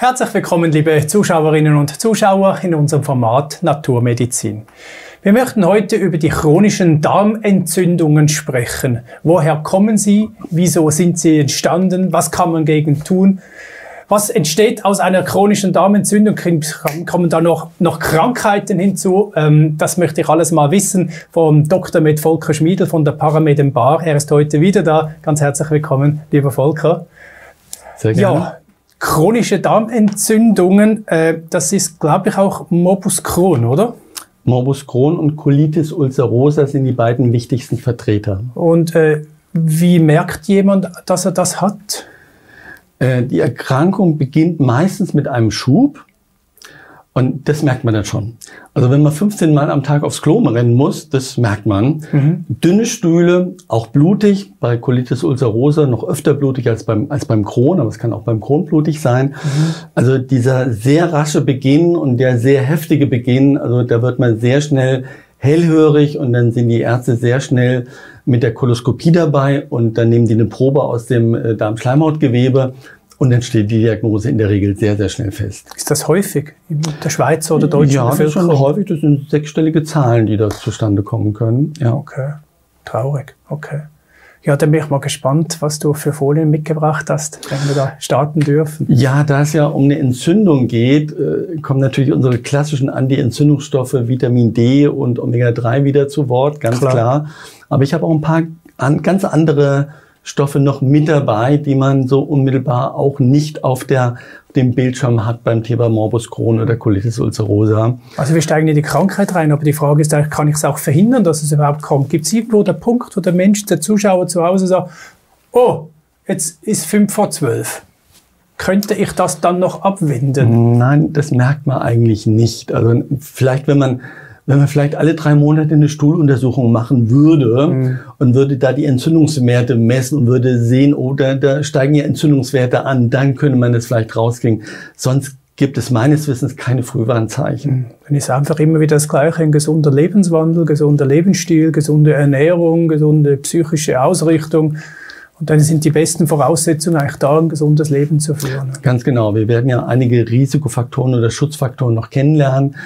Herzlich willkommen, liebe Zuschauerinnen und Zuschauer, in unserem Format Naturmedizin. Wir möchten heute über die chronischen Darmentzündungen sprechen. Woher kommen sie? Wieso sind sie entstanden? Was kann man gegen tun? Was entsteht aus einer chronischen Darmentzündung? Kommen da noch Krankheiten hinzu? Das möchte ich alles mal wissen vom Dr. Med Volker Schmiedl von der Paramed in Baar. Er ist heute wieder da. Ganz herzlich willkommen, lieber Volker. Sehr gerne. Ja, chronische Darmentzündungen, das ist, glaube ich, auch Morbus Crohn, oder? Morbus Crohn und Colitis ulcerosa sind die beiden wichtigsten Vertreter. Und wie merkt jemand, dass er das hat? Die Erkrankung beginnt meistens mit einem Schub und das merkt man dann schon. Also wenn man 15 Mal am Tag aufs Klo rennen muss, das merkt man. Dünne Stühle, auch blutig, bei Colitis ulcerosa noch öfter blutig als beim Crohn, aber es kann auch beim Crohn blutig sein. Also dieser sehr rasche Beginn und der sehr heftige Beginn, also da wird man sehr schnell hellhörig und dann sind die Ärzte sehr schnell mit der Koloskopie dabei und dann nehmen die eine Probe aus dem Darmschleimhautgewebe und dann steht die Diagnose in der Regel sehr, sehr schnell fest. Ist das häufig in der Schweiz oder deutschen Bevölkerung? Ja, das ist schon häufig. Das sind sechsstellige Zahlen, die da zustande kommen können. Ja. Okay, traurig. Okay. Ja, dann bin ich mal gespannt, was du für Folien mitgebracht hast, wenn wir da starten dürfen. Ja, da es ja um eine Entzündung geht, kommen natürlich unsere klassischen Anti-Entzündungsstoffe Vitamin D und Omega-3 wieder zu Wort, ganz klar. Aber ich habe auch ein paar ganz andere Stoffe noch mit dabei, die man so unmittelbar auch nicht auf dem Bildschirm hat beim Thema Morbus Crohn oder Colitis ulcerosa. Also wir steigen in die Krankheit rein, aber die Frage ist, kann ich es auch verhindern, dass es überhaupt kommt? Gibt es irgendwo den Punkt, wo der Mensch, der Zuschauer zu Hause sagt, oh, jetzt ist 11:55. Könnte ich das dann noch abwenden? Nein, das merkt man eigentlich nicht. Also vielleicht, wenn man vielleicht alle 3 Monate eine Stuhluntersuchung machen würde und würde da die Entzündungswerte messen und würde sehen, oh, da steigen ja Entzündungswerte an, dann könnte man das vielleicht rauskriegen. Sonst gibt es meines Wissens keine Frühwarnzeichen. Dann ist einfach immer wieder das Gleiche, ein gesunder Lebenswandel, gesunder Lebensstil, gesunde Ernährung, gesunde psychische Ausrichtung. Und dann sind die besten Voraussetzungen eigentlich da, ein gesundes Leben zu führen. Ganz genau. Wir werden ja einige Risikofaktoren oder Schutzfaktoren noch kennenlernen.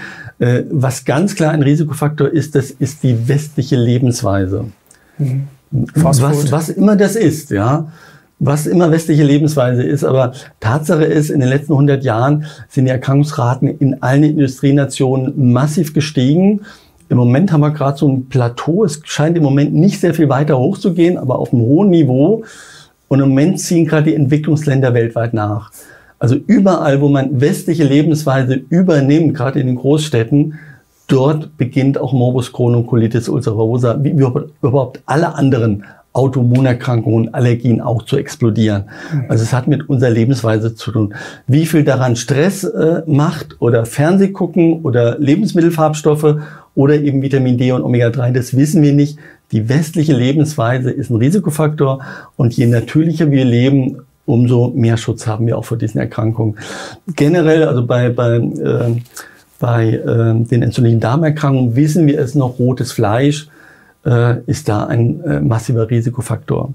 Was ganz klar ein Risikofaktor ist, das ist die westliche Lebensweise. Was immer das ist, ja. Was immer westliche Lebensweise ist. Aber Tatsache ist, in den letzten 100 Jahren sind die Erkrankungsraten in allen Industrienationen massiv gestiegen. Im Moment haben wir gerade so ein Plateau. Es scheint im Moment nicht sehr viel weiter hoch zu gehen, aber auf einem hohen Niveau. Und im Moment ziehen gerade die Entwicklungsländer weltweit nach. Also überall, wo man westliche Lebensweise übernimmt, gerade in den Großstädten, dort beginnt auch Morbus Crohn und Colitis ulcerosa, wie überhaupt alle anderen Autoimmunerkrankungen, Allergien auch zu explodieren. Also es hat mit unserer Lebensweise zu tun. Wie viel daran Stress macht oder Fernseh gucken oder Lebensmittelfarbstoffe oder eben Vitamin D und Omega-3, das wissen wir nicht. Die westliche Lebensweise ist ein Risikofaktor und je natürlicher wir leben, umso mehr Schutz haben wir auch vor diesen Erkrankungen. Generell, also bei den entzündlichen Darmerkrankungen wissen wir es noch, rotes Fleisch ist da ein massiver Risikofaktor.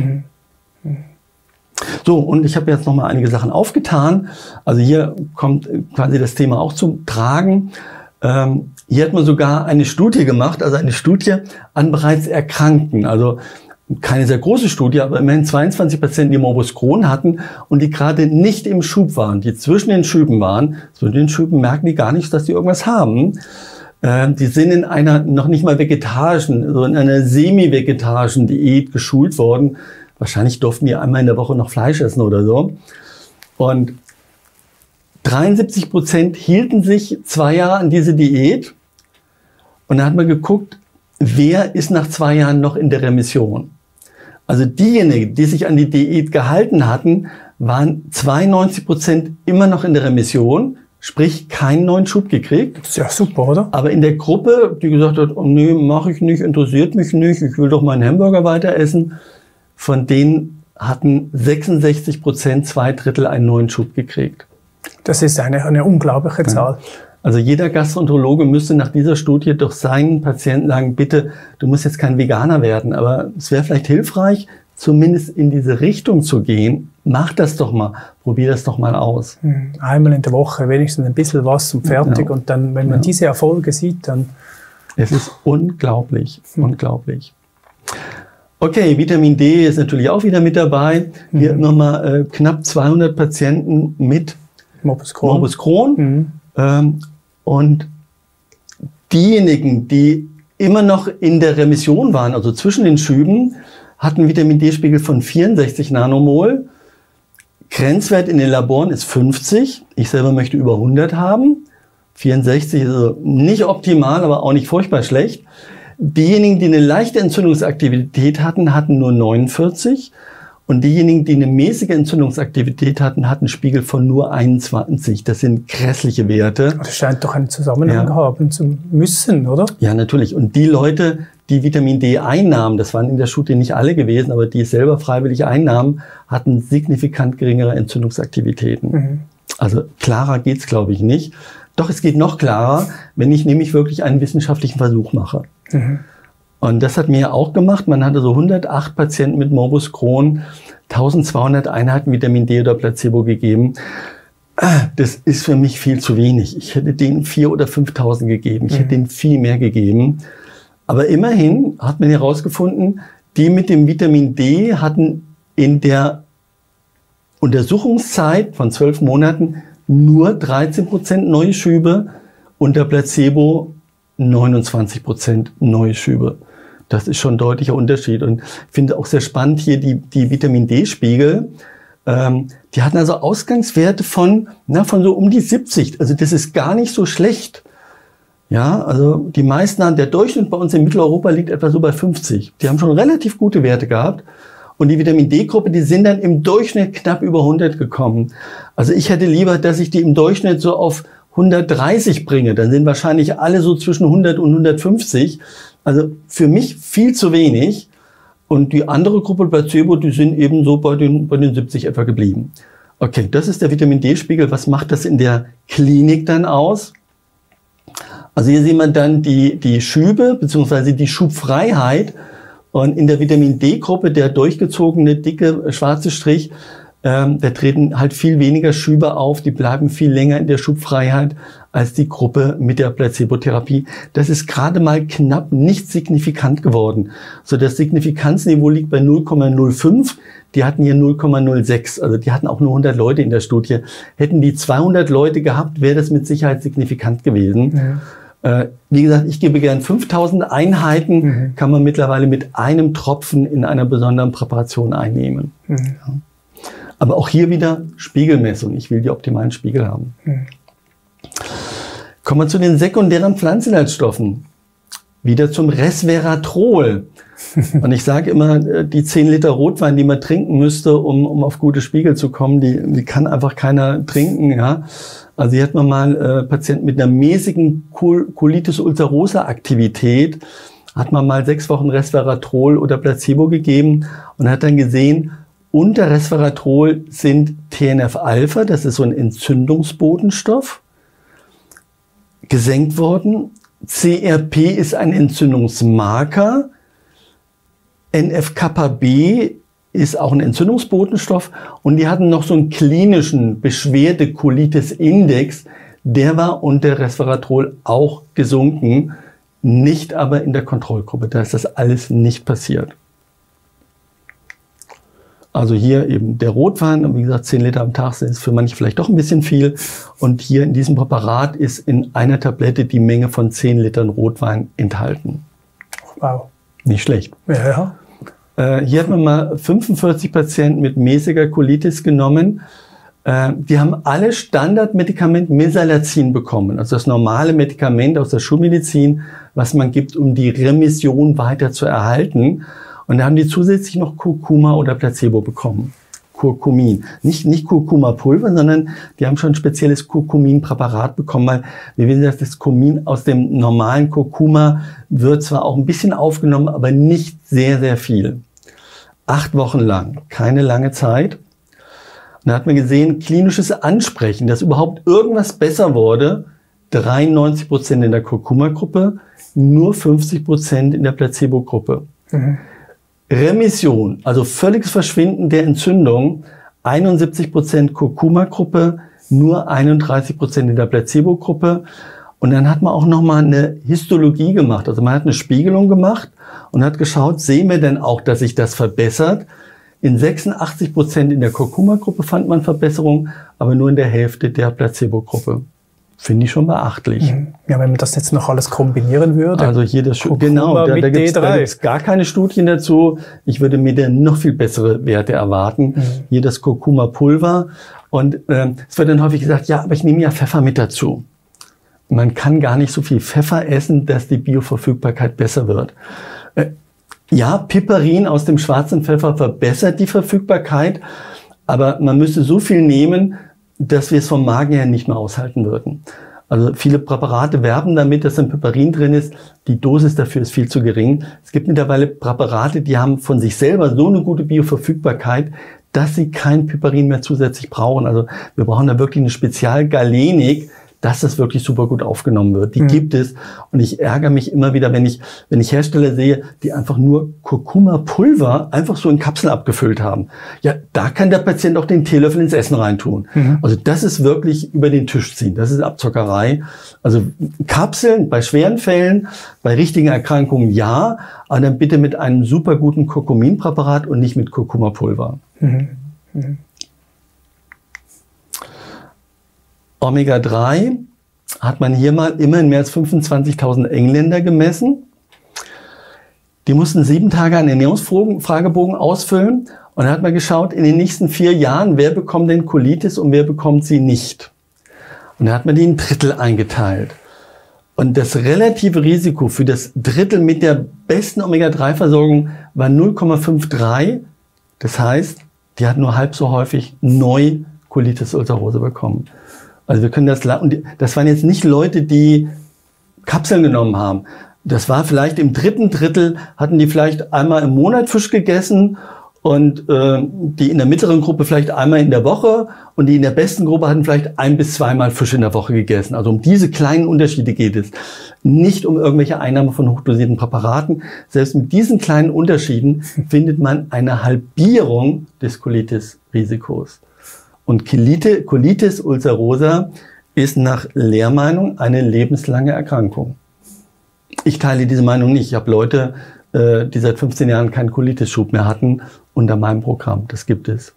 So, und ich habe jetzt noch mal einige Sachen aufgetan. Also hier kommt quasi das Thema auch zum Tragen. Hier hat man sogar eine Studie gemacht, also eine Studie an bereits Erkrankten. Also keine sehr große Studie, aber immerhin 22 Patienten, die Morbus Crohn hatten und die gerade nicht im Schub waren, die zwischen den Schüben waren. Zwischen den Schüben merken die gar nicht, dass die irgendwas haben. Die sind in einer noch nicht mal vegetarischen, so in einer semi-vegetarischen Diät geschult worden. Wahrscheinlich durften die einmal in der Woche noch Fleisch essen oder so. Und 73% hielten sich 2 Jahre an diese Diät. Und da hat man geguckt, wer ist nach 2 Jahren noch in der Remission? Also diejenigen, die sich an die Diät gehalten hatten, waren 92% immer noch in der Remission, sprich keinen neuen Schub gekriegt. Das ist ja super, oder? Aber in der Gruppe, die gesagt hat, oh, nee, mache ich nicht, interessiert mich nicht, ich will doch meinen Hamburger weiter essen, von denen hatten 66%, 2/3 einen neuen Schub gekriegt. Das ist eine unglaubliche Zahl. Also jeder Gastroenterologe müsste nach dieser Studie doch seinen Patienten sagen, bitte, du musst jetzt kein Veganer werden, aber es wäre vielleicht hilfreich, zumindest in diese Richtung zu gehen, mach das doch mal, probier das doch mal aus. Einmal in der Woche wenigstens ein bisschen was und fertig. Ja. Und dann, wenn man diese Erfolge sieht, dann... Es ist unglaublich, unglaublich. Okay, Vitamin D ist natürlich auch wieder mit dabei. Hier nochmal knapp 200 Patienten mit Morbus Crohn. Und diejenigen, die immer noch in der Remission waren, also zwischen den Schüben, hatten Vitamin D-Spiegel von 64 Nanomol. Grenzwert in den Laboren ist 50. Ich selber möchte über 100 haben. 64 ist also nicht optimal, aber auch nicht furchtbar schlecht. Diejenigen, die eine leichte Entzündungsaktivität hatten, hatten nur 49. Und diejenigen, die eine mäßige Entzündungsaktivität hatten, hatten Spiegel von nur 21. Das sind grässliche Werte. Das scheint doch einen Zusammenhang haben zu müssen, oder? Ja, natürlich. Und die Leute, die Vitamin D einnahmen, das waren in der Studie nicht alle gewesen, aber die es selber freiwillig einnahmen, hatten signifikant geringere Entzündungsaktivitäten. Also klarer geht's, glaube ich, nicht. Doch es geht noch klarer, wenn ich nämlich wirklich einen wissenschaftlichen Versuch mache. Und das hat mir ja auch gemacht. Man hatte so 108 Patienten mit Morbus Crohn, 1200 Einheiten Vitamin D oder Placebo gegeben. Das ist für mich viel zu wenig. Ich hätte denen 4.000 oder 5.000 gegeben. Ich hätte denen viel mehr gegeben. Aber immerhin hat man herausgefunden, die mit dem Vitamin D hatten in der Untersuchungszeit von 12 Monaten nur 13% neue Schübe und der Placebo 29% neue Schübe. Das ist schon ein deutlicher Unterschied. Und ich finde auch sehr spannend hier die Vitamin D-Spiegel. Die hatten also Ausgangswerte von so um die 70. Also das ist gar nicht so schlecht. Ja, also die meisten, der Durchschnitt bei uns in Mitteleuropa liegt etwa so bei 50. Die haben schon relativ gute Werte gehabt. Und die Vitamin D-Gruppe, die sind dann im Durchschnitt knapp über 100 gekommen. Also ich hätte lieber, dass ich die im Durchschnitt so auf 130 bringe. Dann sind wahrscheinlich alle so zwischen 100 und 150. Also für mich viel zu wenig. Und die andere Gruppe Placebo, die sind eben so bei den 70 etwa geblieben. Okay, das ist der Vitamin D-Spiegel. Was macht das in der Klinik dann aus? Also hier sieht man dann die Schübe bzw. die Schubfreiheit. Und in der Vitamin D-Gruppe, der durchgezogene, dicke, schwarze Strich, da treten halt viel weniger Schübe auf, die bleiben viel länger in der Schubfreiheit als die Gruppe mit der Placebotherapie. Das ist gerade mal knapp nicht signifikant geworden. So, das Signifikanzniveau liegt bei 0,05. Die hatten hier 0,06. Also die hatten auch nur 100 Leute in der Studie. Hätten die 200 Leute gehabt, wäre das mit Sicherheit signifikant gewesen. Ja. Wie gesagt, ich gebe gern 5000 Einheiten, kann man mittlerweile mit einem Tropfen in einer besonderen Präparation einnehmen. Ja. Aber auch hier wieder Spiegelmessung. Ich will die optimalen Spiegel haben. Kommen wir zu den sekundären Pflanzeninhaltsstoffen. Wieder zum Resveratrol. Und ich sage immer, die 10 Liter Rotwein, die man trinken müsste, um auf gute Spiegel zu kommen, die kann einfach keiner trinken. Ja. Also hier hat man mal Patienten mit einer mäßigen Colitis ulcerosa Aktivität, hat man mal 6 Wochen Resveratrol oder Placebo gegeben und hat dann gesehen, unter Resveratrol sind TNF-Alpha, das ist so ein Entzündungsbotenstoff, gesenkt worden. CRP ist ein Entzündungsmarker. NF-kappa-B ist auch ein Entzündungsbotenstoff und die hatten noch so einen klinischen Beschwerde-Colitis-Index, der war unter Resveratrol auch gesunken, nicht aber in der Kontrollgruppe. Da ist das alles nicht passiert. Also hier eben der Rotwein, wie gesagt 10 Liter am Tag ist für manche vielleicht doch ein bisschen viel. Und hier in diesem Präparat ist in einer Tablette die Menge von 10 Litern Rotwein enthalten. Wow. Nicht schlecht. Ja. Hier hat man mal 45 Patienten mit mäßiger Colitis genommen. Die haben alle Standardmedikament Mesalazin bekommen, also das normale Medikament aus der Schulmedizin, was man gibt, um die Remission weiter zu erhalten. Und da haben die zusätzlich noch Kurkuma oder Placebo bekommen. Kurkumin. Nicht Kurkuma-Pulver, sondern die haben schon ein spezielles Kurkumin-Präparat bekommen, weil wir wissen, dass das Kurkumin aus dem normalen Kurkuma wird zwar auch ein bisschen aufgenommen, aber nicht sehr, sehr viel. 8 Wochen lang, keine lange Zeit. Und da hat man gesehen, klinisches Ansprechen, dass überhaupt irgendwas besser wurde, 93% in der Kurkuma-Gruppe, nur 50% in der Placebo-Gruppe. Remission, also völliges Verschwinden der Entzündung, 71% Kurkuma-Gruppe, nur 31% in der Placebo-Gruppe. Und dann hat man auch nochmal eine Histologie gemacht. Also man hat eine Spiegelung gemacht und hat geschaut, sehen wir denn auch, dass sich das verbessert? In 86% in der Kurkuma-Gruppe fand man Verbesserung, aber nur in der Hälfte der Placebo-Gruppe. Finde ich schon beachtlich. Ja, wenn man das jetzt noch alles kombinieren würde. Also hier das genau, da gibt es gar keine Studien dazu. Ich würde mir da noch viel bessere Werte erwarten. Hier das Kurkuma-Pulver. Und es wird dann häufig gesagt, ja, aber ich nehme ja Pfeffer mit dazu. Man kann gar nicht so viel Pfeffer essen, dass die Bioverfügbarkeit besser wird. Ja, Piperin aus dem schwarzen Pfeffer verbessert die Verfügbarkeit, aber man müsste so viel nehmen, dass wir es vom Magen her nicht mehr aushalten würden. Also viele Präparate werben damit, dass ein Piperin drin ist. Die Dosis dafür ist viel zu gering. Es gibt mittlerweile Präparate, die haben von sich selber so eine gute Bioverfügbarkeit, dass sie kein Piperin mehr zusätzlich brauchen. Also wir brauchen da wirklich eine Spezialgalenik, dass das wirklich super gut aufgenommen wird. Die gibt es. Und ich ärgere mich immer wieder, wenn ich Hersteller sehe, die einfach nur Kurkuma-Pulver einfach so in Kapseln abgefüllt haben. Ja, da kann der Patient auch den Teelöffel ins Essen reintun. Also das ist wirklich über den Tisch ziehen. Das ist Abzockerei. Also Kapseln bei schweren Fällen, bei richtigen Erkrankungen ja, aber dann bitte mit einem super guten Kurkuminpräparat und nicht mit Kurkuma-Pulver. Omega-3 hat man hier mal immerhin mehr als 25.000 Engländer gemessen. Die mussten 7 Tage einen Ernährungsfragebogen ausfüllen und dann hat man geschaut, in den nächsten 4 Jahren, wer bekommt denn Colitis und wer bekommt sie nicht. Und da hat man die in Drittel eingeteilt. Und das relative Risiko für das Drittel mit der besten Omega-3-Versorgung war 0,53. Das heißt, die hat nur halb so häufig neu Colitis ulcerosa bekommen. Also wir können das, und das waren jetzt nicht Leute, die Kapseln genommen haben. Das war vielleicht im 3. Drittel, hatten die vielleicht einmal im Monat Fisch gegessen und die in der mittleren Gruppe vielleicht einmal in der Woche und die in der besten Gruppe hatten vielleicht 1 bis 2 Mal Fisch in der Woche gegessen. Also um diese kleinen Unterschiede geht es. Nicht um irgendwelche Einnahme von hochdosierten Präparaten. Selbst mit diesen kleinen Unterschieden findet man eine Halbierung des Colitis-Risikos. Und Colitis ulcerosa ist nach Lehrmeinung eine lebenslange Erkrankung. Ich teile diese Meinung nicht. Ich habe Leute, die seit 15 Jahren keinen Colitis-Schub mehr hatten, unter meinem Programm. Das gibt es.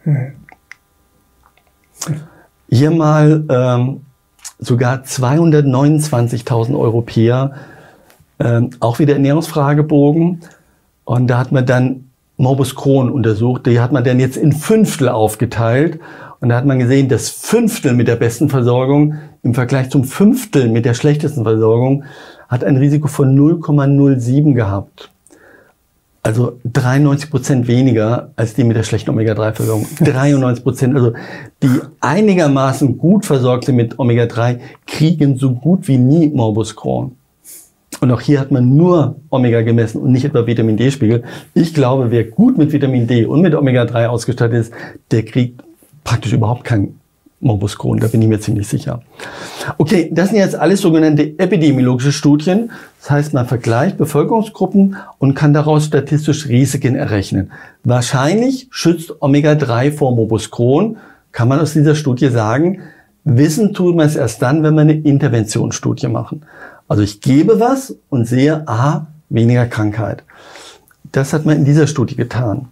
Hier mal sogar 229.000 Europäer, auch wieder Ernährungsfragebogen. Und da hat man dann Morbus Crohn untersucht. Die hat man dann jetzt in Fünftel aufgeteilt. Und da hat man gesehen, das Fünftel mit der besten Versorgung im Vergleich zum Fünftel mit der schlechtesten Versorgung hat ein Risiko von 0,07 gehabt. Also 93% weniger als die mit der schlechten Omega-3-Versorgung. 93%. Also die einigermaßen gut versorgte mit Omega-3 kriegen so gut wie nie Morbus Crohn. Und auch hier hat man nur Omega gemessen und nicht etwa Vitamin D-Spiegel. Ich glaube, wer gut mit Vitamin D und mit Omega-3 ausgestattet ist, der kriegt praktisch überhaupt kein Morbus Crohn, da bin ich mir ziemlich sicher. Okay, das sind jetzt alles sogenannte epidemiologische Studien. Das heißt, man vergleicht Bevölkerungsgruppen und kann daraus statistisch Risiken errechnen. Wahrscheinlich schützt Omega-3 vor Morbus Crohn, kann man aus dieser Studie sagen. Wissen tut man es erst dann, wenn wir eine Interventionsstudie machen. Also ich gebe was und sehe, aha, weniger Krankheit. Das hat man in dieser Studie getan.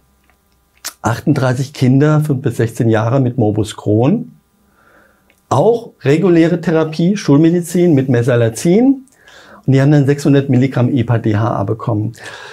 38 Kinder, 5 bis 16 Jahre mit Morbus Crohn. Auch reguläre Therapie, Schulmedizin mit Mesalazin. Und die haben dann 600 Milligramm EPA-DHA bekommen.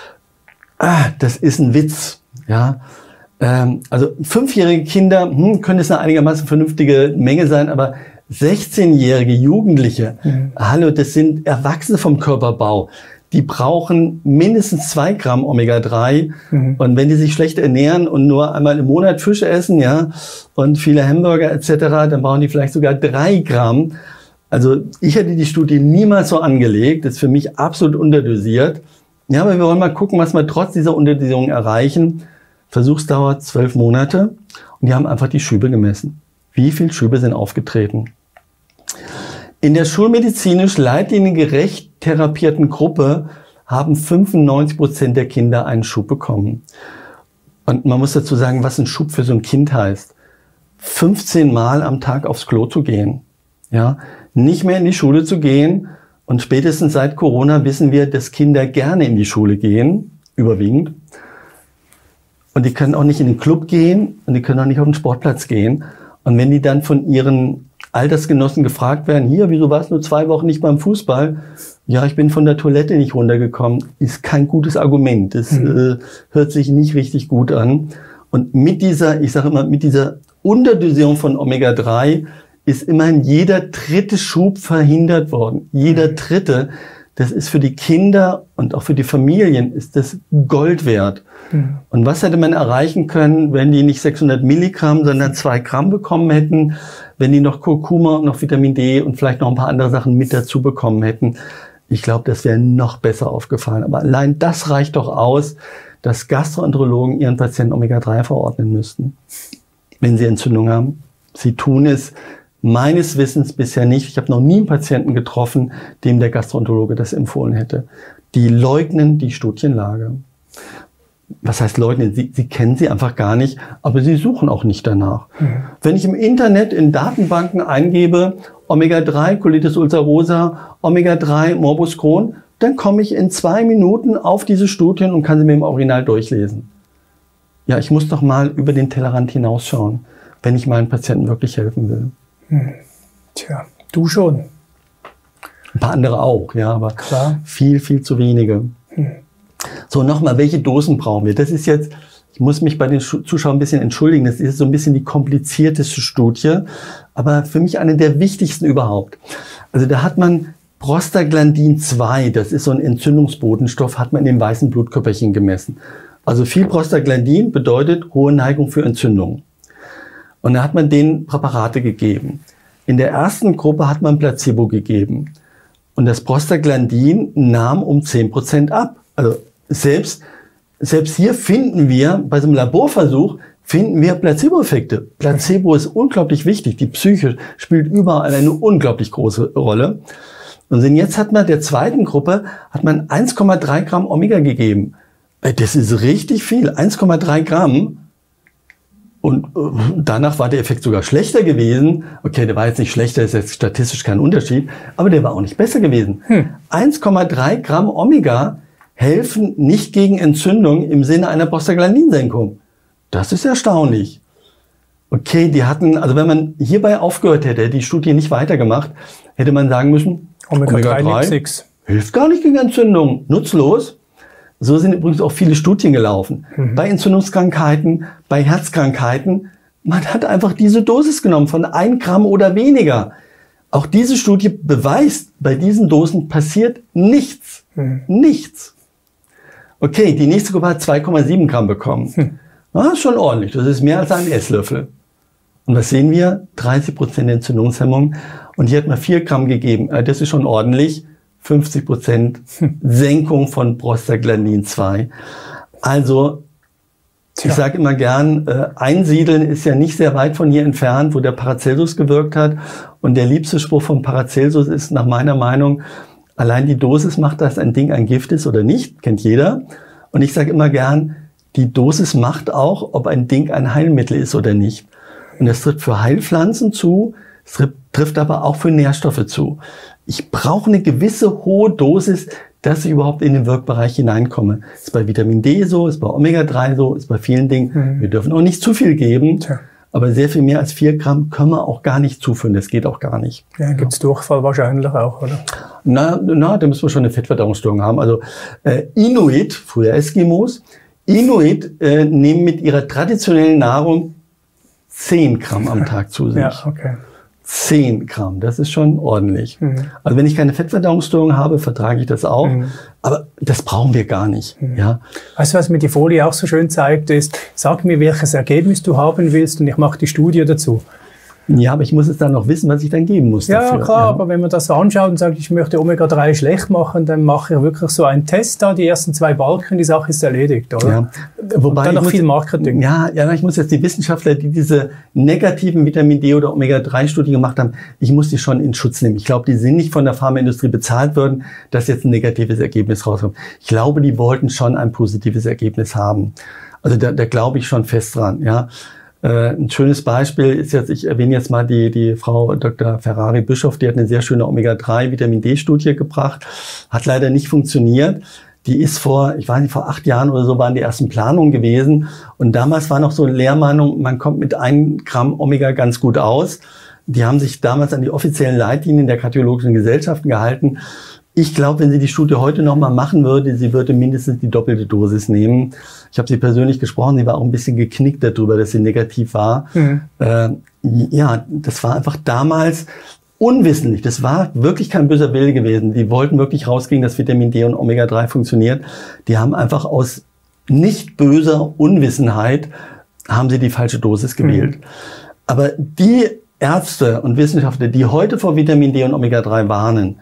Das ist ein Witz. Ja. Also 5-jährige Kinder können es eine einigermaßen vernünftige Menge sein, aber 16-jährige Jugendliche, hallo, das sind Erwachsene vom Körperbau. Die brauchen mindestens 2 Gramm Omega-3. Und wenn die sich schlecht ernähren und nur einmal im Monat Fisch essen, ja, und viele Hamburger etc., dann brauchen die vielleicht sogar 3 Gramm. Also ich hätte die Studie niemals so angelegt. Das ist für mich absolut unterdosiert. Ja, aber wir wollen mal gucken, was wir trotz dieser Unterdosierung erreichen. Versuchsdauer 12 Monate. Und die haben einfach die Schübe gemessen. Wie viele Schübe sind aufgetreten? In der schulmedizinisch leitliniengerecht therapierten Gruppe haben 95% der Kinder einen Schub bekommen. Und man muss dazu sagen, was ein Schub für so ein Kind heißt. 15 Mal am Tag aufs Klo zu gehen. Ja, nicht mehr in die Schule zu gehen. Und spätestens seit Corona wissen wir, dass Kinder gerne in die Schule gehen, überwiegend. Und die können auch nicht in den Club gehen und die können auch nicht auf den Sportplatz gehen. Und wenn die dann von ihren Altersgenossen gefragt werden, hier, wieso warst du nur 2 Wochen nicht beim Fußball? Ja, ich bin von der Toilette nicht runtergekommen. Ist kein gutes Argument. Das hört sich nicht richtig gut an. Und mit dieser, ich sage immer, mit dieser Unterdosierung von Omega-3 ist immerhin jeder 3. Schub verhindert worden. Jeder 3. Das ist für die Kinder und auch für die Familien ist das Gold wert. Und was hätte man erreichen können, wenn die nicht 600 Milligramm, sondern 2 Gramm bekommen hätten, wenn die noch Kurkuma und noch Vitamin D und vielleicht noch ein paar andere Sachen mit dazu bekommen hätten? Ich glaube, das wäre noch besser aufgefallen. Aber allein das reicht doch aus, dass Gastroenterologen ihren Patienten Omega-3 verordnen müssten, wenn sie Entzündung haben. Sie tun es meines Wissens bisher nicht. Ich habe noch nie einen Patienten getroffen, dem der Gastroenterologe das empfohlen hätte. Die leugnen die Studienlage. Was heißt leugnen? Sie kennen sie einfach gar nicht, aber sie suchen auch nicht danach. Wenn ich im Internet in Datenbanken eingebe, Omega-3, Colitis ulcerosa, Omega-3, Morbus Crohn, dann komme ich in 2 Minuten auf diese Studien und kann sie mir im Original durchlesen. Ja, ich muss doch mal über den Tellerrand hinausschauen, wenn ich meinen Patienten wirklich helfen will. Tja, du schon. Ein paar andere auch, ja, aber klar. Viel, viel zu wenige. So, nochmal, welche Dosen brauchen wir? Das ist jetzt, ich muss mich bei den Zuschauern ein bisschen entschuldigen, das ist so ein bisschen die komplizierteste Studie, aber für mich eine der wichtigsten überhaupt. Also da hat man Prostaglandin 2, das ist so ein Entzündungsbotenstoff, hat man in den weißen Blutkörperchen gemessen. Also viel Prostaglandin bedeutet hohe Neigung für Entzündung. Und da hat man denen Präparate gegeben. In der ersten Gruppe hat man Placebo gegeben. Und das Prostaglandin nahm um 10% ab. Also selbst hier finden wir, bei so einem Laborversuch, finden wir Placebo-Effekte. Placebo ist unglaublich wichtig. Die Psyche spielt überall eine unglaublich große Rolle. Und jetzt hat man der zweiten Gruppe, hat man 1,3 Gramm Omega gegeben. Das ist richtig viel. 1,3 Gramm. Und danach war der Effekt sogar schlechter gewesen. Okay, der war jetzt nicht schlechter, ist jetzt statistisch kein Unterschied, aber der war auch nicht besser gewesen. 1,3 Gramm Omega helfen nicht gegen Entzündung im Sinne einer Prostaglandinsenkung. Das ist erstaunlich. Okay, die hatten, also wenn man hierbei aufgehört hätte, die Studie nicht weitergemacht, hätte man sagen müssen, Omega-3 hilft gar nicht gegen Entzündung, nutzlos. So sind übrigens auch viele Studien gelaufen. Bei Entzündungskrankheiten, bei Herzkrankheiten. Man hat einfach diese Dosis genommen von 1 Gramm oder weniger. Auch diese Studie beweist, bei diesen Dosen passiert nichts. Nichts. Okay, die nächste Gruppe hat 2,7 Gramm bekommen. Das ist schon ordentlich. Das ist mehr als ein Esslöffel. Und was sehen wir? 30% Entzündungshemmung. Und hier hat man 4 Gramm gegeben. Das ist schon ordentlich. 50% Senkung von Prostaglandin 2. Also, ich sage immer gern, Einsiedeln ist ja nicht sehr weit von hier entfernt, wo der Paracelsus gewirkt hat. Und der liebste Spruch von Paracelsus ist nach meiner Meinung, allein die Dosis macht, dass ein Ding ein Gift ist oder nicht, kennt jeder. Und ich sage immer gern, die Dosis macht auch, ob ein Ding ein Heilmittel ist oder nicht. Und das trifft für Heilpflanzen zu, es trifft aber auch für Nährstoffe zu. Ich brauche eine gewisse hohe Dosis, dass ich überhaupt in den Wirkbereich hineinkomme. Ist bei Vitamin D so, ist bei Omega-3 so, ist bei vielen Dingen. Wir dürfen auch nicht zu viel geben, aber sehr viel mehr als 4 Gramm können wir auch gar nicht zuführen. Das geht auch gar nicht. Ja, gibt es Durchfall wahrscheinlich auch, oder? Na, da müssen wir schon eine Fettverdauungsstörung haben. Also Inuit, früher Eskimos, Inuit nehmen mit ihrer traditionellen Nahrung 10 Gramm am Tag zu sich. Ja, okay. 10 Gramm, das ist schon ordentlich. Also wenn ich keine Fettverdauungsstörung habe, vertrage ich das auch. Aber das brauchen wir gar nicht. Ja. Weißt du, was mir die Folie auch so schön zeigt, ist, sag mir, welches Ergebnis du haben willst und ich mache die Studie dazu. Ja, aber ich muss es dann noch wissen, was ich dann geben muss dafür. Ja, klar, aber wenn man das so anschaut und sagt, ich möchte Omega-3 schlecht machen, dann mache ich wirklich so einen Test da, die ersten 2 Balken, die Sache ist erledigt, oder? Ja. Wobei dann noch viel Marketing. Ja, ich muss jetzt die Wissenschaftler, die diese negativen Vitamin D oder Omega-3-Studien gemacht haben, ich muss die schon in Schutz nehmen. Ich glaube, die sind nicht von der Pharmaindustrie bezahlt worden, dass jetzt ein negatives Ergebnis rauskommt. Ich glaube, die wollten schon ein positives Ergebnis haben. Also da glaube ich schon fest dran. Ja. Ein schönes Beispiel ist jetzt, ich erwähne jetzt mal die Frau Dr. Ferrari-Bischof, die hat eine sehr schöne Omega-3-Vitamin-D-Studie gebracht, hat leider nicht funktioniert. Die ist vor 8 Jahren oder so waren die ersten Planungen gewesen. Und damals war noch so eine Lehrmeinung, man kommt mit 1 Gramm Omega ganz gut aus. Die haben sich damals an die offiziellen Leitlinien der kardiologischen Gesellschaften gehalten. Ich glaube, wenn sie die Studie heute nochmal machen würde, sie würde mindestens die doppelte Dosis nehmen. Ich habe sie persönlich gesprochen, sie war auch ein bisschen geknickt darüber, dass sie negativ war. Ja, das war einfach damals unwissentlich. Das war wirklich kein böser Wille gewesen. Die wollten wirklich rauskriegen, dass Vitamin D und Omega-3 funktioniert. Die haben einfach aus nicht böser Unwissenheit haben sie die falsche Dosis gewählt. Aber die Ärzte und Wissenschaftler, die heute vor Vitamin D und Omega-3 warnen,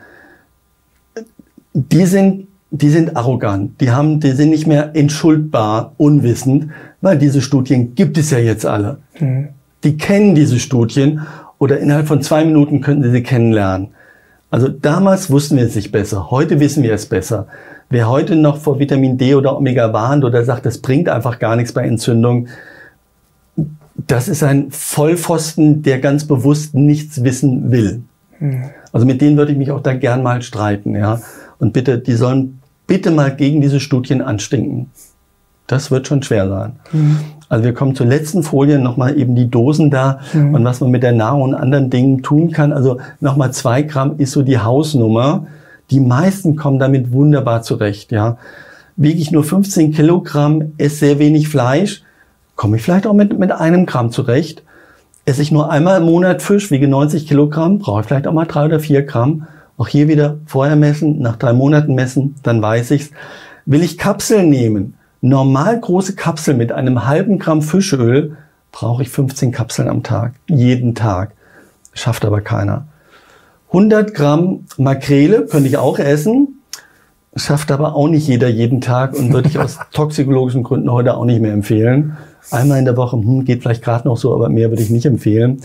die sind arrogant. Die sind nicht mehr entschuldbar, unwissend, weil diese Studien gibt es ja jetzt alle. Die kennen diese Studien oder innerhalb von 2 Minuten könnten sie kennenlernen. Also damals wussten wir es nicht besser. Heute wissen wir es besser. Wer heute noch vor Vitamin D oder Omega warnt oder sagt, das bringt einfach gar nichts bei Entzündung, das ist ein Vollpfosten, der ganz bewusst nichts wissen will. Also mit denen würde ich mich auch da gern mal streiten, ja. Und bitte, die sollen bitte mal gegen diese Studien anstinken. Das wird schon schwer sein. Also wir kommen zur letzten Folie, nochmal eben die Dosen da und was man mit der Nahrung und anderen Dingen tun kann. Also nochmal 2 Gramm ist so die Hausnummer. Die meisten kommen damit wunderbar zurecht, ja. Wiege ich nur 15 Kilogramm, esse sehr wenig Fleisch, komme ich vielleicht auch mit 1 Gramm zurecht. Esse ich nur einmal im Monat Fisch, wiege 90 Kilogramm, brauche ich vielleicht auch mal 3 oder 4 Gramm. Auch hier wieder vorher messen, nach 3 Monaten messen, dann weiß ich's. Will ich Kapseln nehmen, normal große Kapseln mit einem halben Gramm Fischöl, brauche ich 15 Kapseln am Tag, jeden Tag. Schafft aber keiner. 100 Gramm Makrele könnte ich auch essen, schafft aber auch nicht jeder jeden Tag und würde ich aus toxikologischen Gründen heute auch nicht mehr empfehlen. Einmal in der Woche geht vielleicht gerade noch so, aber mehr würde ich nicht empfehlen.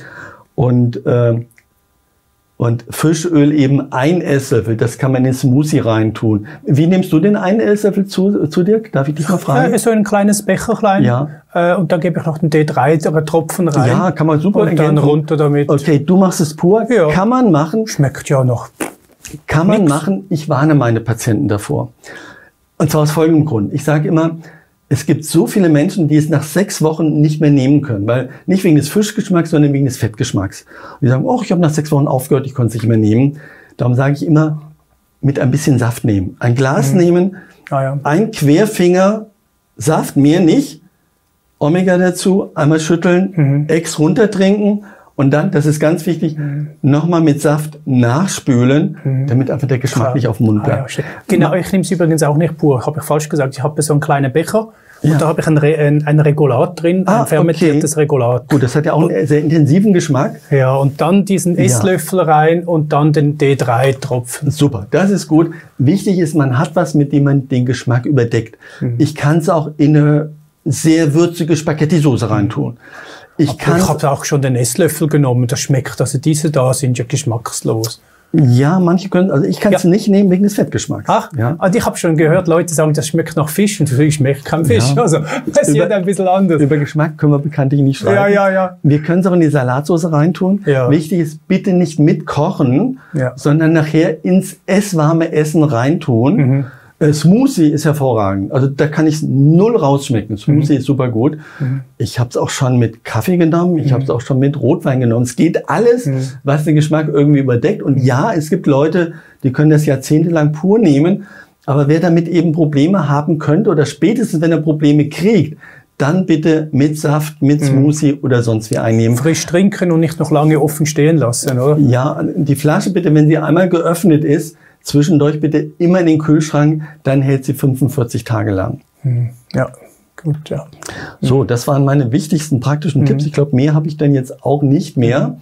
Und Fischöl eben 1 Esslöffel, das kann man in den Smoothie reintun. Wie nimmst du den 1 Esslöffel zu dir? Darf ich dich mal fragen? Ja, so ein kleines Becherchen. Ja. Und dann gebe ich noch den D3-Tropfen rein. Ja, kann man super. Und dann runter damit. Okay, du machst es pur. Ja. Kann man machen. Schmeckt ja noch. Kann man machen. Ich warne meine Patienten davor. Und zwar aus folgendem Grund. Ich sage immer, es gibt so viele Menschen, die es nach 6 Wochen nicht mehr nehmen können. Weil nicht wegen des Fischgeschmacks, sondern wegen des Fettgeschmacks. Und die sagen, oh, ich habe nach 6 Wochen aufgehört, ich konnte es nicht mehr nehmen. Darum sage ich immer, mit ein bisschen Saft nehmen. Ein Glas nehmen, ein Querfinger Saft, mehr nicht. Omega dazu, einmal schütteln, Ex runtertrinken. Und dann, das ist ganz wichtig, nochmal mit Saft nachspülen, damit einfach der Geschmack nicht auf dem Mund bleibt. Genau, ich nehme es übrigens auch nicht pur. Habe ich falsch gesagt. Ich habe so einen kleinen Becher und da habe ich ein Regulat drin, ein fermentiertes Regulat. Gut, das hat ja auch einen sehr intensiven Geschmack. Ja, und dann diesen Esslöffel rein und dann den D3-Tropfen. Super, das ist gut. Wichtig ist, man hat was, mit dem man den Geschmack überdeckt. Ich kann es auch in eine sehr würzige Spaghetti-Soße reintun. Ich habe auch schon den Esslöffel genommen, das schmeckt, also diese da sind ja geschmackslos. Ja, manche können, also ich kann es nicht nehmen wegen des Fettgeschmacks. Ach, ja. Also ich habe schon gehört, Leute sagen, das schmeckt nach Fisch und ich schmeckt kein Fisch. Ja. Also das ist ein bisschen anders. Über Geschmack können wir bekanntlich nicht streiten. Ja. Wir können es auch in die Salatsauce reintun. Ja. Wichtig ist, bitte nicht mitkochen, sondern nachher ins esswarme Essen reintun. Smoothie ist hervorragend. Also da kann ich 0 rausschmecken. Smoothie ist super gut. Ich habe es auch schon mit Kaffee genommen. Ich habe es auch schon mit Rotwein genommen. Es geht alles, was den Geschmack irgendwie überdeckt. Und ja, es gibt Leute, die können das jahrzehntelang pur nehmen. Aber wer damit eben Probleme haben könnte oder spätestens, wenn er Probleme kriegt, dann bitte mit Saft, mit Smoothie oder sonst wie einnehmen. Frisch trinken und nicht noch lange offen stehen lassen, oder? Ja, die Flasche bitte, wenn sie einmal geöffnet ist, zwischendurch bitte immer in den Kühlschrank, dann hält sie 45 Tage lang. Ja, gut, ja. So, das waren meine wichtigsten praktischen Tipps. Ich glaube, mehr habe ich dann jetzt auch nicht mehr.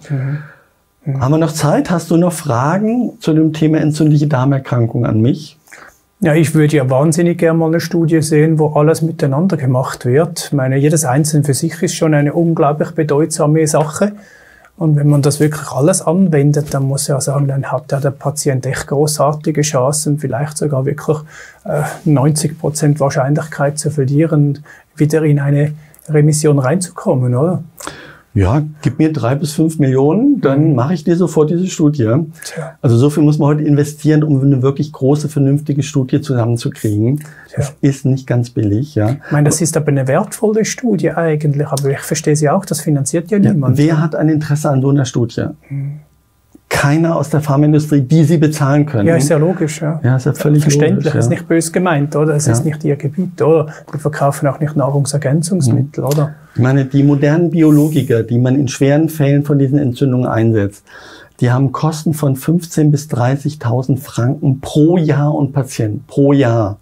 Haben wir noch Zeit? Hast du noch Fragen zu dem Thema entzündliche Darmerkrankung an mich? Ja, ich würde ja wahnsinnig gerne mal eine Studie sehen, wo alles miteinander gemacht wird. Ich meine, jedes Einzelne für sich ist schon eine unglaublich bedeutsame Sache. Und wenn man das wirklich alles anwendet, dann muss ich ja sagen, dann hat ja der Patient echt großartige Chancen, vielleicht sogar wirklich 90% Wahrscheinlichkeit zu verlieren, wieder in eine Remission reinzukommen, oder? Ja, gib mir 3 bis 5 Millionen, dann mache ich dir sofort diese Studie. Tja. Also so viel muss man heute investieren, um eine wirklich große, vernünftige Studie zusammenzukriegen. Tja. Das ist nicht ganz billig, ja. Ich meine, das ist aber eine wertvolle Studie eigentlich, aber ich verstehe sie auch, das finanziert ja niemand. Wer hat ein Interesse an so einer Studie? Keiner aus der Pharmaindustrie, die sie bezahlen können. Ja, ist ja logisch. Ja, ja, ist ja völlig verständlich. logisch, Ist nicht böse gemeint, oder? Es ist nicht ihr Gebiet, oder? Die verkaufen auch nicht Nahrungsergänzungsmittel, oder? Ich meine, die modernen Biologiker, die man in schweren Fällen von diesen Entzündungen einsetzt, die haben Kosten von 15.000 bis 30.000 Franken pro Jahr und Patient, pro Jahr.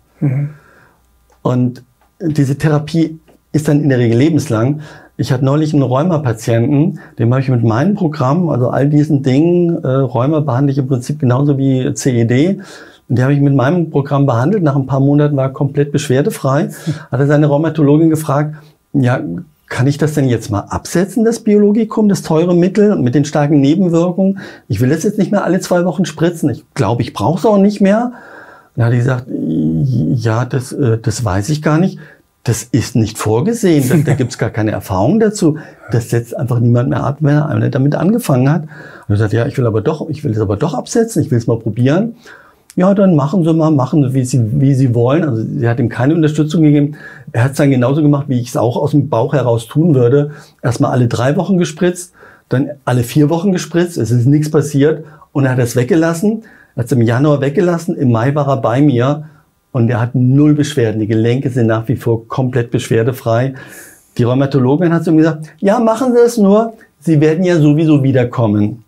Und diese Therapie ist dann in der Regel lebenslang. Ich hatte neulich einen Rheuma-Patienten, dem habe ich mit meinem Programm, also all diesen Dingen, Rheuma behandle ich im Prinzip genauso wie CED, und die habe ich mit meinem Programm behandelt. Nach ein paar Monaten war er komplett beschwerdefrei. Hat er seine Rheumatologin gefragt, ja, kann ich das denn jetzt mal absetzen, das Biologikum, das teure Mittel mit den starken Nebenwirkungen? Ich will das jetzt nicht mehr alle 2 Wochen spritzen. Ich glaube, ich brauche es auch nicht mehr. Dann hat die gesagt, ja, das weiß ich gar nicht. Das ist nicht vorgesehen, da gibt es gar keine Erfahrung dazu. Das setzt einfach niemand mehr ab, wenn er einmal damit angefangen hat. Und er sagt, ja, ich will es aber doch absetzen, ich will es mal probieren. Ja, dann machen Sie, wie Sie wollen. Also sie hat ihm keine Unterstützung gegeben. Er hat es dann genauso gemacht, wie ich es auch aus dem Bauch heraus tun würde. Erstmal alle 3 Wochen gespritzt, dann alle 4 Wochen gespritzt. Es ist nichts passiert und er hat es weggelassen. Er hat es im Januar weggelassen, im Mai war er bei mir. Und er hat 0 Beschwerden. Die Gelenke sind nach wie vor komplett beschwerdefrei. Die Rheumatologin hat zu ihm gesagt, ja, machen Sie es nur, Sie werden ja sowieso wiederkommen.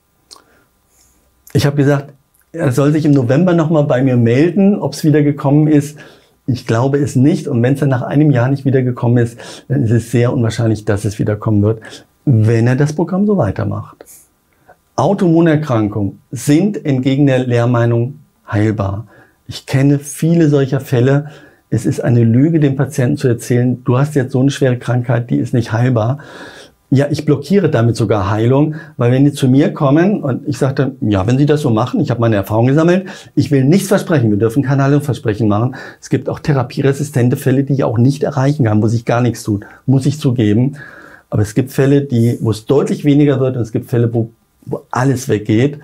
Ich habe gesagt, er soll sich im November nochmal bei mir melden, ob es wiedergekommen ist. Ich glaube es nicht. Und wenn es dann nach einem Jahr nicht wiedergekommen ist, dann ist es sehr unwahrscheinlich, dass es wiederkommen wird, wenn er das Programm so weitermacht. Autoimmunerkrankungen sind entgegen der Lehrmeinung heilbar. Ich kenne viele solcher Fälle. Es ist eine Lüge, dem Patienten zu erzählen, du hast jetzt so eine schwere Krankheit, die ist nicht heilbar. Ja, ich blockiere damit sogar Heilung, weil wenn die zu mir kommen und ich sage dann, ja, wenn Sie das so machen, ich habe meine Erfahrung gesammelt, ich will nichts versprechen, wir dürfen keine Heilungsversprechen machen. Es gibt auch therapieresistente Fälle, die ich auch nicht erreichen kann, wo sich gar nichts tut, muss ich zugeben. Aber es gibt Fälle, wo es deutlich weniger wird und es gibt Fälle, wo alles weggeht.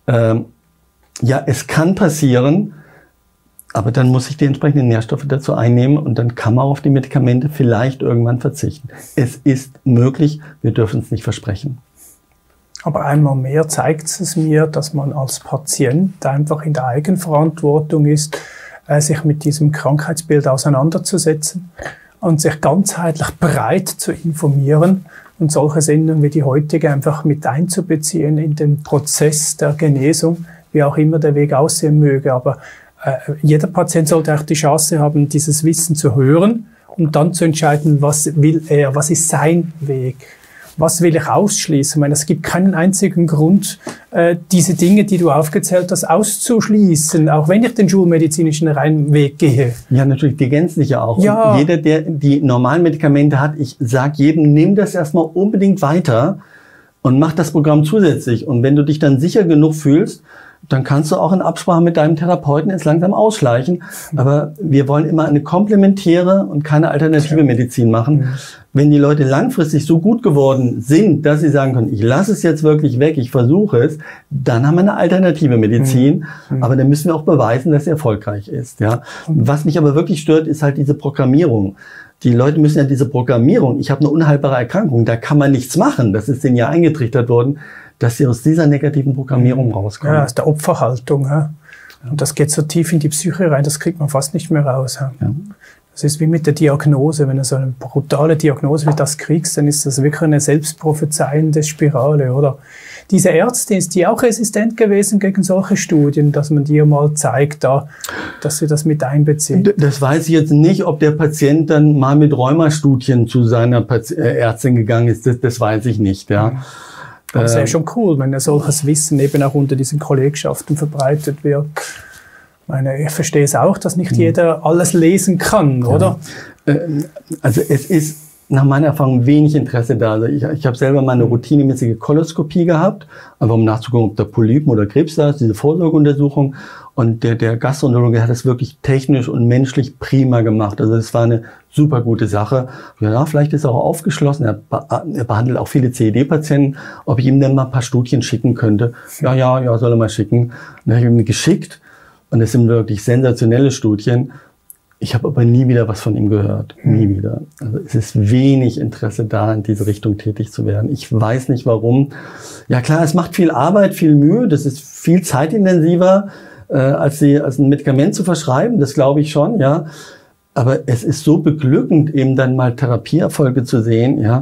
Ja, es kann passieren, aber dann muss ich die entsprechenden Nährstoffe dazu einnehmen und dann kann man auf die Medikamente vielleicht irgendwann verzichten. Es ist möglich, wir dürfen es nicht versprechen. Aber einmal mehr zeigt es mir, dass man als Patient einfach in der Eigenverantwortung ist, sich mit diesem Krankheitsbild auseinanderzusetzen und sich ganzheitlich breit zu informieren und solche Sendungen wie die heutige einfach mit einzubeziehen in den Prozess der Genesung, wie auch immer der Weg aussehen möge. Aber jeder Patient sollte auch die Chance haben, dieses Wissen zu hören und dann zu entscheiden, was will er, was ist sein Weg, was will ich ausschließen. Ich meine, es gibt keinen einzigen Grund, diese Dinge, die du aufgezählt hast, auszuschließen, auch wenn ich den schulmedizinischen Weg gehe. Ja, natürlich, die gänzliche auch. Ja. Und jeder, der die normalen Medikamente hat, ich sage jedem, nimm das erstmal unbedingt weiter und mach das Programm zusätzlich. Und wenn du dich dann sicher genug fühlst, dann kannst du auch in Absprache mit deinem Therapeuten jetzt langsam ausschleichen. Aber wir wollen immer eine komplementäre und keine alternative Medizin machen. Wenn die Leute langfristig so gut geworden sind, dass sie sagen können, ich lasse es jetzt wirklich weg, ich versuche es, dann haben wir eine alternative Medizin. Aber dann müssen wir auch beweisen, dass sie erfolgreich ist. Ja. Was mich aber wirklich stört, ist halt diese Programmierung. Die Leute müssen ja diese Programmierung, ich habe eine unheilbare Erkrankung, da kann man nichts machen. Das ist denen ja eingetrichtert worden, dass sie aus dieser negativen Programmierung rauskommen. Ja, aus der Opferhaltung. Ja. Und das geht so tief in die Psyche rein, das kriegt man fast nicht mehr raus. Ja. Ja. Das ist wie mit der Diagnose. Wenn du so eine brutale Diagnose wie das kriegst, dann ist das wirklich eine selbstprophezeiende Spirale, oder? Diese Ärztin, ist die auch resistent gewesen gegen solche Studien, dass man dir mal zeigt, dass sie das mit einbeziehen? Das weiß ich jetzt nicht, ob der Patient dann mal mit Rheumastudien zu seiner Ärztin gegangen ist. Das weiß ich nicht, ja. Aber es ist ja schon cool, wenn solches Wissen eben auch unter diesen Kollegschaften verbreitet wird. Ich verstehe es auch, dass nicht jeder alles lesen kann, oder? Also es ist nach meiner Erfahrung wenig Interesse da. Also ich habe selber mal eine routinemäßige Koloskopie gehabt, einfach um nachzugucken, ob da Polypen oder Krebs da ist, diese Vorsorgeuntersuchung. Und der Gastroenterologe hat das wirklich technisch und menschlich prima gemacht. Also es war eine super gute Sache. Ja, vielleicht ist er auch aufgeschlossen. Er behandelt auch viele CED-Patienten, ob ich ihm denn mal ein paar Studien schicken könnte. Ja, soll er mal schicken. Dann habe ich ihm geschickt. Und es sind wirklich sensationelle Studien. Ich habe aber nie wieder was von ihm gehört. Nie wieder. Also es ist wenig Interesse da, in diese Richtung tätig zu werden. Ich weiß nicht warum. Ja klar, es macht viel Arbeit, viel Mühe. Das ist viel zeitintensiver, als ein Medikament zu verschreiben. Das glaube ich schon, ja. Aber es ist so beglückend, eben dann mal Therapieerfolge zu sehen, ja.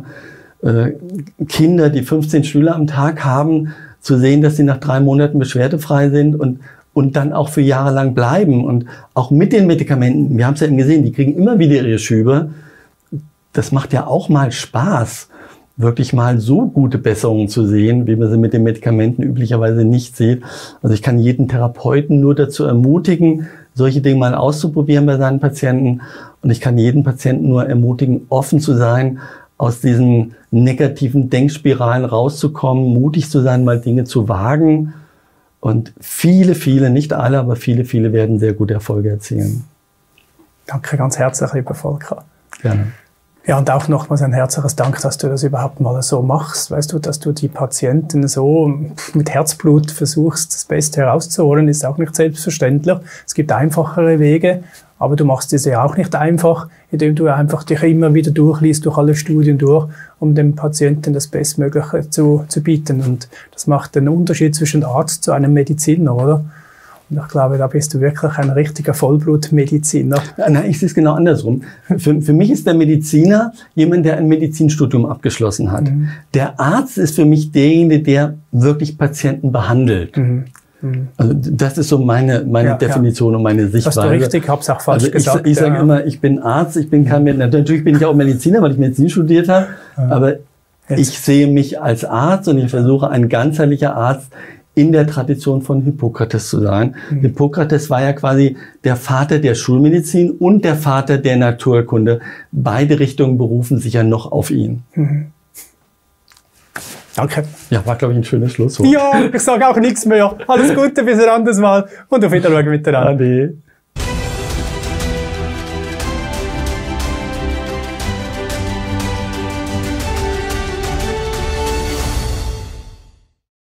Kinder, die 15 Schüler am Tag haben, zu sehen, dass sie nach 3 Monaten beschwerdefrei sind und dann auch für Jahre lang bleiben. Und auch mit den Medikamenten, wir haben es ja eben gesehen, die kriegen immer wieder ihre Schübe. Das macht ja auch mal Spaß, wirklich mal so gute Besserungen zu sehen, wie man sie mit den Medikamenten üblicherweise nicht sieht. Also ich kann jeden Therapeuten nur dazu ermutigen, solche Dinge mal auszuprobieren bei seinen Patienten. Und ich kann jeden Patienten nur ermutigen, offen zu sein, aus diesen negativen Denkspiralen rauszukommen, mutig zu sein, mal Dinge zu wagen. Und viele, nicht alle, aber viele werden sehr gute Erfolge erzielen. Danke ganz herzlich, lieber Volker. Gerne. Ja, und auch nochmals ein herzliches Dank, dass du das überhaupt mal so machst. Weißt du, dass du die Patienten so mit Herzblut versuchst, das Beste herauszuholen, ist auch nicht selbstverständlich. Es gibt einfachere Wege, aber du machst es ja auch nicht einfach, indem du einfach dich immer wieder durchliest, durch alle Studien durch, um dem Patienten das Bestmögliche zu bieten. Und das macht den Unterschied zwischen Arzt zu einem Mediziner, oder? Und ich glaube, da bist du wirklich ein richtiger Vollblutmediziner. Nein, ich sehe es genau andersrum. Für mich ist der Mediziner jemand, der ein Medizinstudium abgeschlossen hat. Mhm. Der Arzt ist für mich derjenige, der wirklich Patienten behandelt. Mhm. Also das ist so meine Definition und meine Sichtweise. Das ist richtig, ich habe es auch falsch gesagt. Ich sage immer, ich bin Arzt, ich bin kein Mediziner. Natürlich bin ich auch Mediziner, weil ich Medizin studiert habe. Aber ich sehe mich als Arzt und ich versuche, ein ganzheitlicher Arzt in der Tradition von Hippokrates zu sein. Mhm. Hippokrates war ja quasi der Vater der Schulmedizin und der Vater der Naturkunde. Beide Richtungen berufen sich ja noch auf ihn. Mhm. Danke. Ja, war, glaube ich, ein schönes Schlusswort. Ja, ich sage auch nichts mehr. Alles Gute, bis ein anderes Mal und auf Wiedersehen miteinander. Ade.